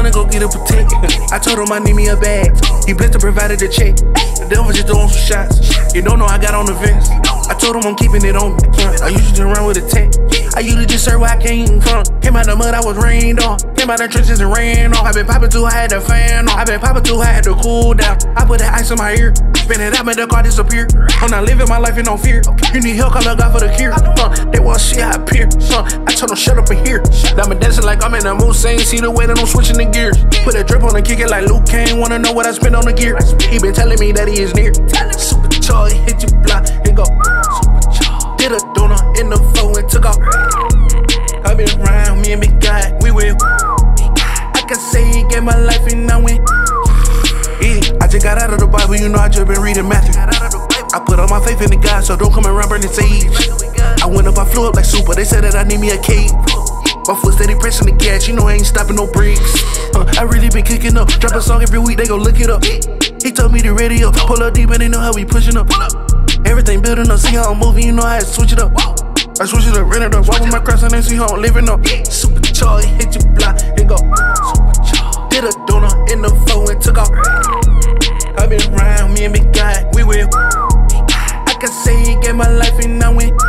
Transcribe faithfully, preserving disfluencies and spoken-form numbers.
tryna go get a protect. I told him I need me a bag. He blessed and provided the check. The devil just throwing some shots. You don't know I got on the vest. I told him I'm keeping it on me. I used to run with a tech. I usually just serve where I came from. Came out the mud, I was rained on. Came out the trenches and ran off. I been popping too high, had the fan on. I been popping too high, had to cool down. I put that ice in my ear. Spin it out, made the car disappear. I'm not living my life in no fear. You need help, call a God for the cure. Uh, they wanna see how I appear. Uh, I told them shut up and hear. I've been dancing like I'm in the mood, saying see the way that I'm switching the gears. Put a drip on and kick it like Luke Kane. Wanna know what I spend on the gear? He been telling me that he is near. Supercharged, hit your block and go. Did a donut in the phone and took off. I been around, me and Big Guy, we will. I can say he gave my life and I win. Yeah, I just got out of the Bible, you know I just been reading Matthew. I put all my faith in the God, so don't come around burning sage. I went up, I flew up like super, they said that I need me a cave. My foot steady pressing the gas, you know I ain't stopping no brakes. uh, I really been kicking up, drop a song every week, they gon' look it up. He told me to ready up, pull up deep and they know how we pushing up. Everything building up, see how I'm moving, you know I had to switch it up. I switch it up, rent it up, walk with my cross and then see how I'm living up. Supercharged, hit your block and go. Did a donut in the phone and took off. I been around, me and Big Guy, we will. I can say he gave my life and I win.